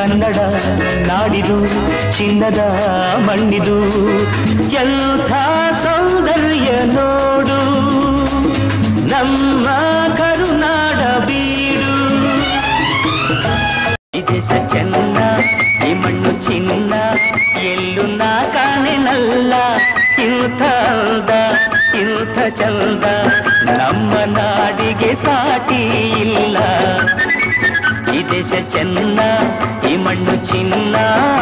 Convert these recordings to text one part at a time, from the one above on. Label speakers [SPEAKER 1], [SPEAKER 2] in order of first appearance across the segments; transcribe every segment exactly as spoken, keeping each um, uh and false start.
[SPEAKER 1] ಕನ್ನಡ ನಾಡಿದು ಚಿನ್ನದ ಮಣ್ಣಿದು ಎಂಥ ಸೌಂದರ್ಯ ನೋಡು ನಮ್ಮ ಕರುನಾಡ ಬೀಡು. ಈ ದೇಶ ಚೆನ್ನ ಈ ಮಣ್ಣು ಚಿನ್ನ ಎಲ್ಲೂ ನಾ ಕಾಣೆನಲ್ಲ ಇಂಥ ಅಂದ ಇಂಥ ಚಂದ ನಮ್ಮ ನಾಡಿಗೆ ಸಾಟಿ ಇಲ್ಲ. ಈ ದೇಶ ಚೆನ್ನ ಈ ಮಣ್ಣು ಚಿನ್ನ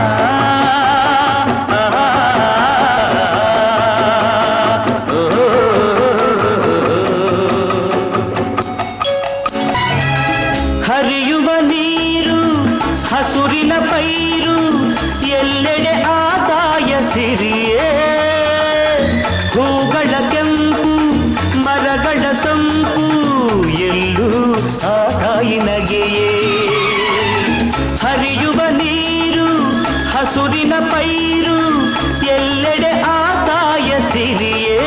[SPEAKER 1] ಹರಿಯುವ ನೀರು ಹಸುರಿನ ಪೈರು ಎಲ್ಲೆಡೆ ಆದಾಯ ಸಿರಿಯೇ ಹೂಗಳ ಕೆಂಪು ಮರಗಳ ಸೊಂಪು ಎಲ್ಲೂ ಆ ತಾಯಿ ನಗೆಯೇ. ಹರಿಯುವ ನೀರು ಹಸುರಿನ ಪೈರು ಎಲ್ಲೆಡೆ ಆದಾಯ ಸಿರಿಯೇ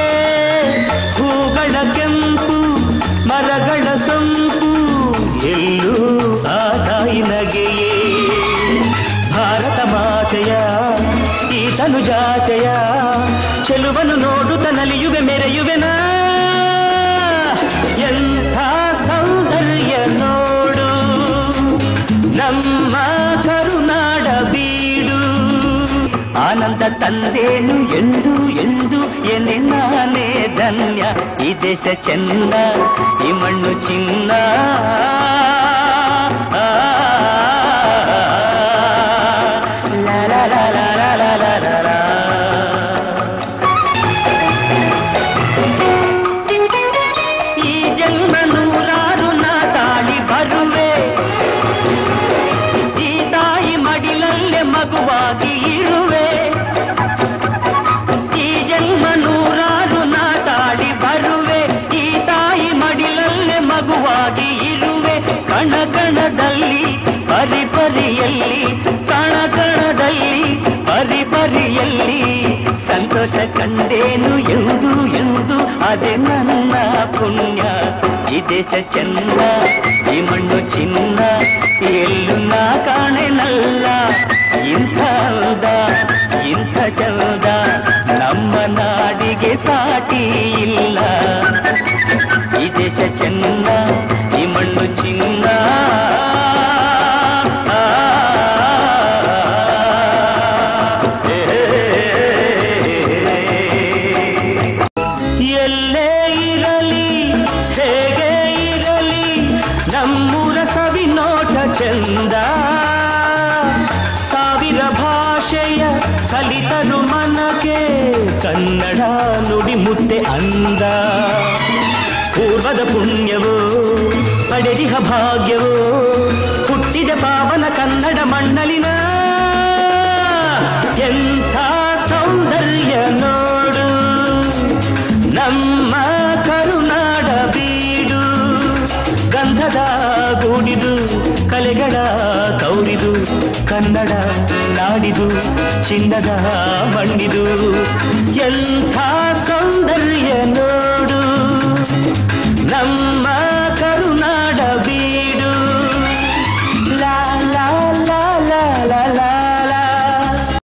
[SPEAKER 1] ಹೂಗಳ ಕೆಂಪು ಮರಗಳ ಸೊಂಪು ಎಲ್ಲೂ ಆ ತಾಯಿ ನಗೆಯೇ. ಭಾರತ ಮಾತೆಯ ಈ ತನುಜಾತೆಯ ಚೆಲುವನ್ನು ನೋಡುತ್ತ ನಲಿಯುವೆ ಮೆರೆಯುವೆನಾ ಎಂಥ ಸೌಂದರ್ಯ ನೋಡು ನಮ್ಮ ಕರುನಾಡ ಬೀಡು. ಆನಂದ ತಂದೇನು ಎಂದು ಎಂದು ಎನ್ನೆ ನಾನೇ ಧನ್ಯ. ಈ ದೇಶ ಚೆನ್ನ ಈ ಮಣ್ಣು ಚಿನ್ನ ಮಗುವಾಗಿ ಇರುವೆ ಈ ಜನ್ಮ ನೂರಾರು ನಾಟಾಡಿ ಬರುವೆ ಈ ತಾಯಿ ಮಡಿಲಲ್ಲೇ ಮಗುವಾಗಿ ಇರುವೆ. ಕಣ ಕಣದಲ್ಲಿ ಪರಿ ಪರಿಯಲ್ಲಿ ಕಣ ಕಣದಲ್ಲಿ ಪರಿ ಪರಿಯಲ್ಲಿ ಸಂತೋಷ ಕಂಡೇನು ಎಂದು ಎಂದು ಅದೇ ನನ್ನ ಪುಣ್ಯ. ಈ ದೇಶ ಚೆನ್ನ ಈ ಮಣ್ಣು ಚಿನ್ನ ಎಲ್ಲೂ ನಾ ಕಾಣೆನಲ್ಲ ಇಂಥ ಅಂದ ಇಂಥ ಚಂದ ನಮ್ಮ ನಾಡಿಗೆ ಸಾಟಿ ಇಲ್ಲ. ಈ ದೇಶ ಚೆನ್ನ ಈ ಮಣ್ಣು ಚಿನ್ನ ಎಲ್ಲೇ ಇರಲಿ ಹೇಗೆ ಇರಲಿ ನಮ್ಮೂರ ಸವಿನೋಟ ಚಂದ. ಸಾವಿರ ಭಾಷೆಯ ಕಲಿತರು ಮನಕ್ಕೆ ಕನ್ನಡ ನುಡಿ ಮುತ್ತೆ ಅಂದ. ಪೂರ್ವದ ಪುಣ್ಯವೋ ಪಡೆದಿಹ ಭಾಗ್ಯವೋ ಹುಟ್ಟಿದ ಪಾವನ ಕನ್ನಡ ಮಣ್ಣಲಿನ ಎಂಥ ಸೌಂದರ್ಯ ನೋಡು ನಮ್ಮ ಕರುನಾಡ ಬೀಡು. ಗಂಧದ ಗೂಡಿದು ಕಲೆಗಳ ಕೌರಿದು ಕನ್ನಡ ನಾಡಿದು ಚಿನ್ನದ ಮಣ್ಣಿದು ಎಂಥ ಸೌಂದರ್ಯ ನೋಡು ನಮ್ಮ